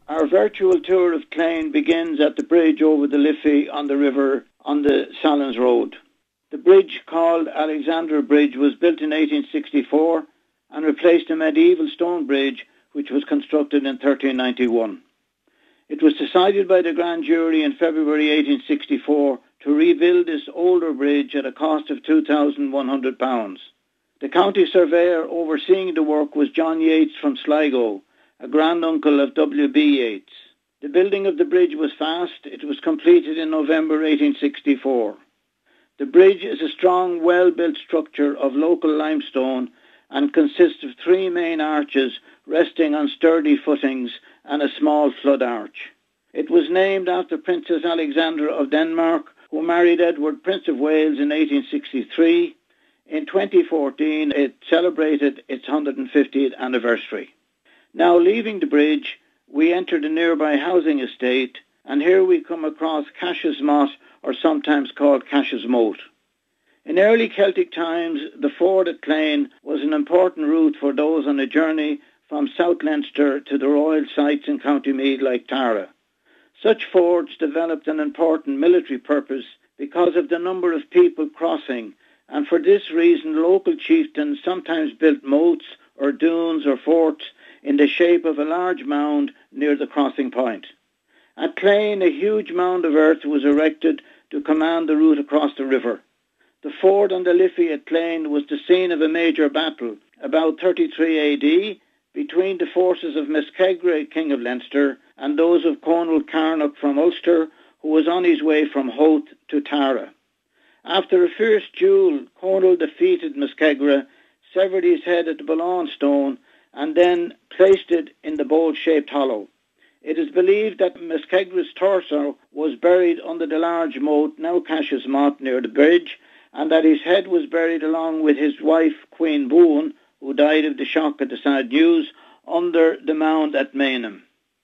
Our virtual tour of Clane begins at the bridge over the Liffey on the river on the Sallins Road. The bridge, called Alexandra Bridge, was built in 1864 and replaced a medieval stone bridge which was constructed in 1391. It was decided by the Grand Jury in February 1864 to rebuild this older bridge at a cost of £2,100. The county surveyor overseeing the work was John Yates from Sligo, a granduncle of W.B. Yates. The building of the bridge was fast. It was completed in November 1864. The bridge is a strong, well-built structure of local limestone and consists of three main arches resting on sturdy footings and a small flood arch. It was named after Princess Alexandra of Denmark, who married Edward, Prince of Wales, in 1863. In 2014, it celebrated its 150th anniversary. Now, leaving the bridge, we enter the nearby housing estate, and here we come across Cash's Mott, or sometimes called Cash's Moat. In early Celtic times, the ford at Clane was an important route for those on a journey from South Leinster to the royal sites in County Meath like Tara. Such fords developed an important military purpose because of the number of people crossing, and for this reason local chieftains sometimes built moats or dunes or forts in the shape of a large mound near the crossing point. At Clane, a huge mound of earth was erected to command the route across the river. The ford on the Liffey at Clane was the scene of a major battle about 33 AD between the forces of Meskegra, King of Leinster, and those of Conall Carnock from Ulster, who was on his way from Howth to Tara. After a fierce duel, Conall defeated Meskegra, severed his head at the Ballan Stone, and then placed it in the bowl-shaped hollow. It is believed that Meskegra's torso was buried under the large moat, now Cash's Mott, near the bridge, and that his head was buried along with his wife, Queen Boone, who died of the shock at the sad news, under the mound at Maynham.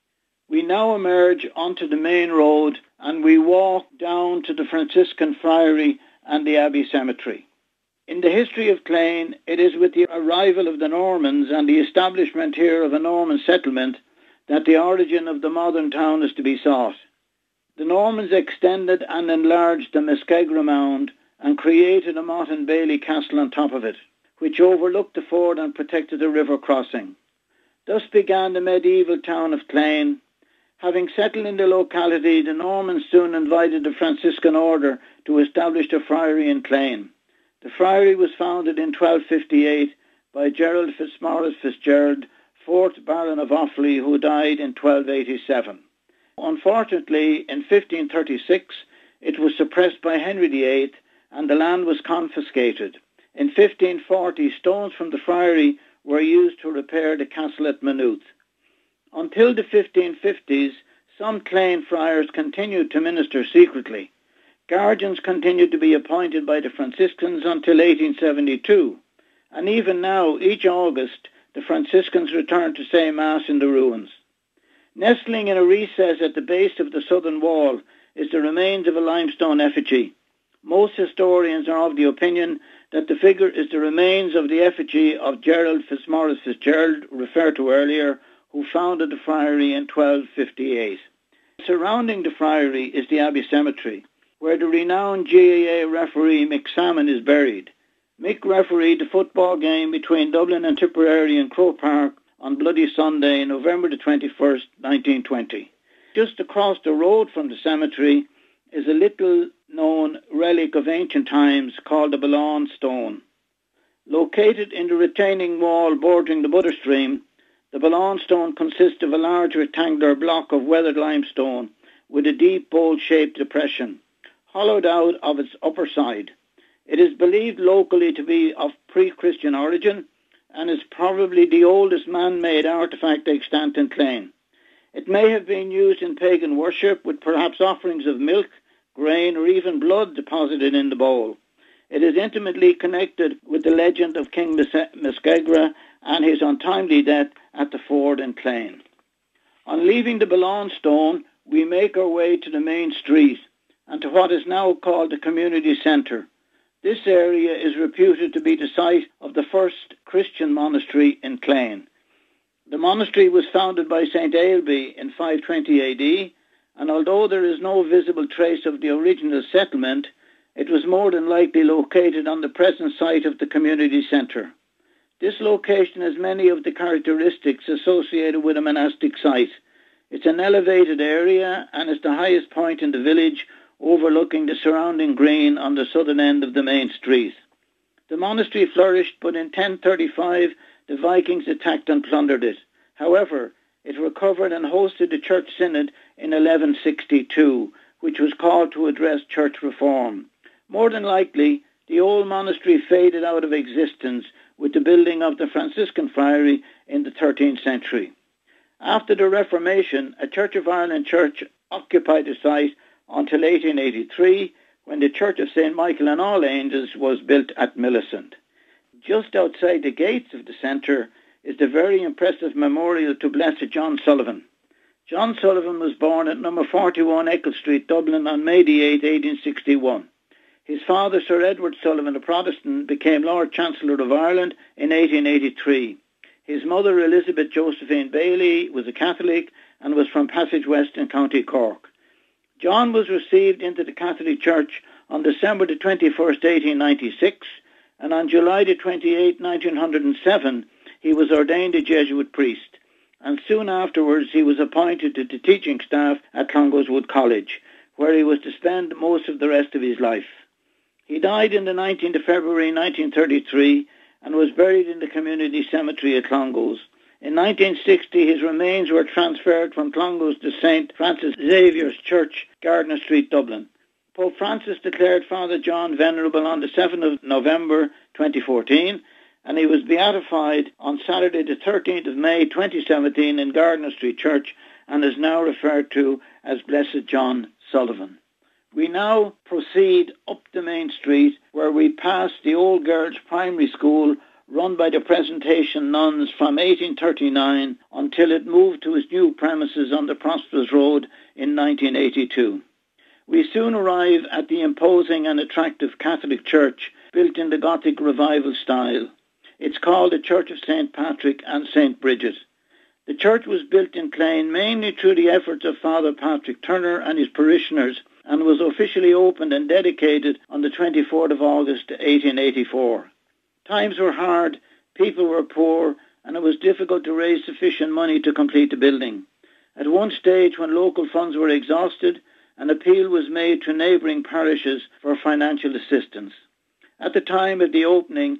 We now emerge onto the main road and we walk down to the Franciscan Friary and the Abbey Cemetery. In the history of Clane, it is with the arrival of the Normans and the establishment here of a Norman settlement that the origin of the modern town is to be sought. The Normans extended and enlarged the Meskegra Mound and created a Motte and Bailey castle on top of it, which overlooked the ford and protected the river crossing. Thus began the medieval town of Clane. Having settled in the locality, the Normans soon invited the Franciscan order to establish a friary in Clane. The friary was founded in 1258 by Gerald Fitzmaurice Fitzgerald, 4th Baron of Offaly, who died in 1287. Unfortunately, in 1536, it was suppressed by Henry VIII and the land was confiscated. In 1540, stones from the friary were used to repair the castle at Maynooth. Until the 1550s, some Clane friars continued to minister secretly. Guardians continued to be appointed by the Franciscans until 1872, and even now, each August, the Franciscans return to say Mass in the ruins. Nestling in a recess at the base of the southern wall is the remains of a limestone effigy. Most historians are of the opinion that the figure is the remains of the effigy of Gerald Fitzmaurice Fitzgerald, referred to earlier, who founded the friary in 1258. Surrounding the friary is the Abbey Cemetery, where the renowned GAA referee Mick Salmon is buried. Mick refereed the football game between Dublin and Tipperary in Croke Park on Bloody Sunday, November the 21st, 1920. Just across the road from the cemetery is a little-known relic of ancient times called the Ballan Stone. Located in the retaining wall bordering the Butter Stream, the Ballan Stone consists of a large rectangular block of weathered limestone with a deep bowl-shaped depression, hollowed out of its upper side. It is believed locally to be of pre-Christian origin and is probably the oldest man-made artefact extant in Clane. It may have been used in pagan worship with perhaps offerings of milk, grain or even blood deposited in the bowl. It is intimately connected with the legend of King Meskegra and his untimely death at the ford in Clane. On leaving the Ballan Stone, we make our way to the main street and to what is now called the community centre. This area is reputed to be the site of the first Christian monastery in Clane. The monastery was founded by St. Ailbe in 520 AD, and although there is no visible trace of the original settlement, it was more than likely located on the present site of the community centre. This location has many of the characteristics associated with a monastic site. It's an elevated area and is the highest point in the village, overlooking the surrounding green on the southern end of the main street. The monastery flourished, but in 1035 the Vikings attacked and plundered it. However, it recovered and hosted a church synod in 1162, which was called to address church reform. More than likely, the old monastery faded out of existence with the building of the Franciscan friary in the 13th century. After the Reformation, a Church of Ireland church occupied the site until 1883, when the Church of St. Michael and All Angels was built at Millicent. Just outside the gates of the centre is the very impressive memorial to Blessed John Sullivan. John Sullivan was born at number 41 Eccles Street, Dublin on May 8, 1861. His father, Sir Edward Sullivan, a Protestant, became Lord Chancellor of Ireland in 1883. His mother, Elizabeth Josephine Bailey, was a Catholic and was from Passage West in County Cork. John was received into the Catholic Church on December the 21st, 1896, and on July the 28th, 1907, he was ordained a Jesuit priest, and soon afterwards he was appointed to the teaching staff at Clongowes College, where he was to spend most of the rest of his life. He died on the 19th of February 1933 and was buried in the community cemetery at Clongowes. In 1960, his remains were transferred from Clongowes to St. Francis Xavier's Church, Gardiner Street, Dublin. Pope Francis declared Father John venerable on the 7th of November 2014, and he was beatified on Saturday the 13th of May 2017 in Gardiner Street Church and is now referred to as Blessed John Sullivan. We now proceed up the main street where we pass the Old Girls Primary School run by the Presentation nuns from 1839 until it moved to its new premises on the Prosperous Road in 1982. We soon arrive at the imposing and attractive Catholic church built in the Gothic Revival style. It's called the Church of St. Patrick and St. Bridget. The church was built in Clane mainly through the efforts of Father Patrick Turner and his parishioners, and was officially opened and dedicated on the 24th of August 1884. Times were hard, people were poor, and it was difficult to raise sufficient money to complete the building. At one stage, when local funds were exhausted, an appeal was made to neighbouring parishes for financial assistance. At the time of the opening,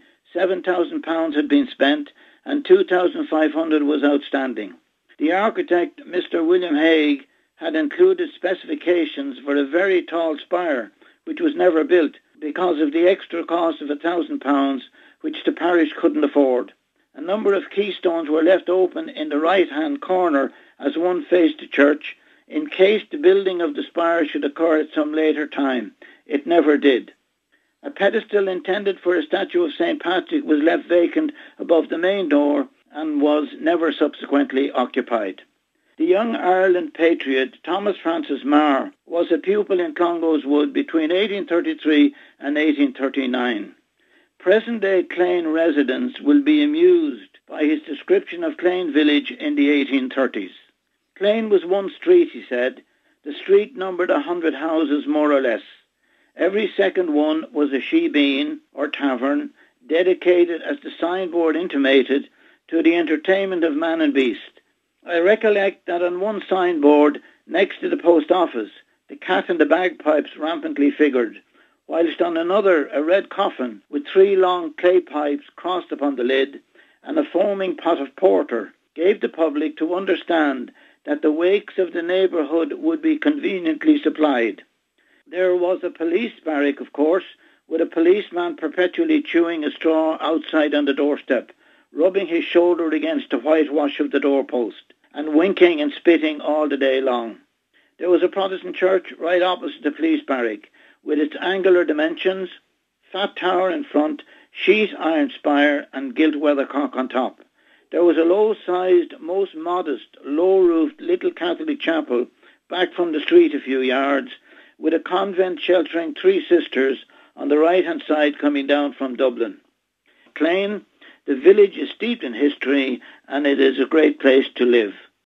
£7,000 had been spent and £2,500 was outstanding. The architect, Mr. William Haig, had included specifications for a very tall spire, which was never built because of the extra cost of £1,000, which the parish couldn't afford. A number of keystones were left open in the right-hand corner as one faced the church, in case the building of the spire should occur at some later time. It never did. A pedestal intended for a statue of St. Patrick was left vacant above the main door and was never subsequently occupied. The young Ireland patriot Thomas Francis Marr was a pupil in Clongowes Wood between 1833 and 1839. Present-day Clane residents will be amused by his description of Clane village in the 1830s. Clane was one street, he said. The street numbered 100 houses, more or less. Every second one was a shebeen, or tavern, dedicated, as the signboard intimated, to the entertainment of man and beast. I recollect that on one signboard, next to the post office, the cat and the bagpipes rampantly figured, whilst on another a red coffin with 3 long clay pipes crossed upon the lid and a foaming pot of porter gave the public to understand that the wakes of the neighbourhood would be conveniently supplied. There was a police barrack, of course, with a policeman perpetually chewing a straw outside on the doorstep, rubbing his shoulder against the whitewash of the doorpost, and winking and spitting all the day long. There was a Protestant church right opposite the police barrack, with its angular dimensions, fat tower in front, sheet iron spire, and gilt weathercock on top. There was a low-sized, most modest, low-roofed little Catholic chapel back from the street a few yards, with a convent sheltering 3 sisters on the right-hand side coming down from Dublin. Clane, The village is steeped in history and it is a great place to live.